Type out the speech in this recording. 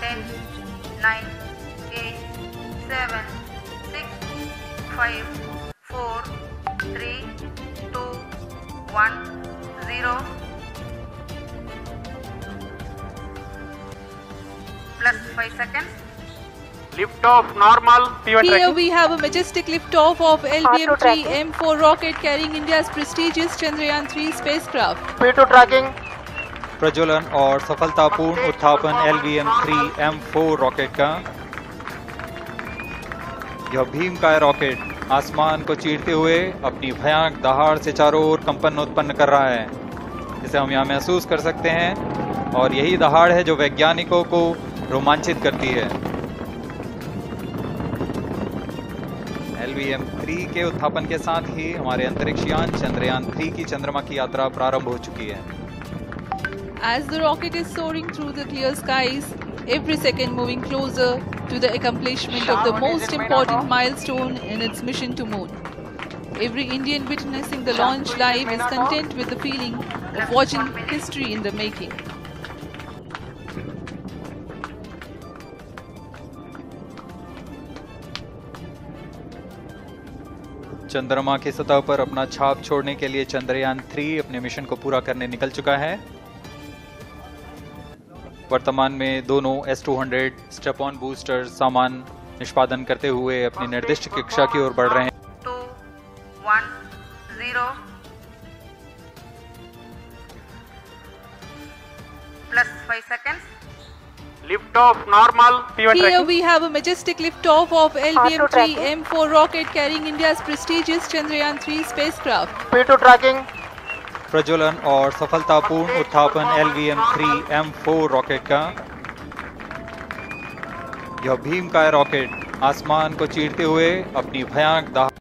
10, 9, 8, 7, 6, 5, 4, 3, 2, 1, 0. Plus 5 seconds. Lift off normal. Here we have a majestic liftoff of LVM-3 M4 rocket carrying India's prestigious Chandrayaan-3 spacecraft. P2 tracking. प्रज्वलन और सफलतापूर्ण उत्थापन LVM-3 M4 rocket का। यह भीमकाय rocket आसमान को चीरते हुए अपनी भयानक दहाड़ से चारों ओर कंपन उत्पन्न कर रहा है, जिसे हम यहाँ महसूस कर सकते हैं, और यही दहाड़ है जो वैज्ञानिकों को रोमांचित करती है। LVM-3 के उत्थापन के साथ ही हमारे अंतरिक्ष यान चंद्रयान-3 की चंद्रमा की यात्रा प्रारंभ हो चुकी है। As the rocket is soaring through the clear skies, every second moving closer to the accomplishment of the most important milestone in its mission to moon. Every Indian witnessing the launch live is content with the feeling of watching history in the making. चंद्रमा की सतह पर अपना छाप छोड़ने के लिए चंद्रयान-3 अपने मिशन को पूरा करने निकल चुका है। वर्तमान में दोनों S-200 स्टेप-ऑन बूस्टर सामान निष्पादन करते हुए अपनी निर्दिष्ट कक्षा की ओर बढ़ रहे हैं। 2, 1, 0. Plus 5 seconds. Lift off normal. Here we have a majestic liftoff of LVM-3 M4 rocket carrying India's prestigious Chandrayaan-3 spacecraft. P2 tracking. प्रज्वलन और सफलतापूर्ण उत्थापन LVM-3 M4 रॉकेट का। यह भीमकाय रॉकेट आसमान को चीरते हुए अपनी भयानक दहाड़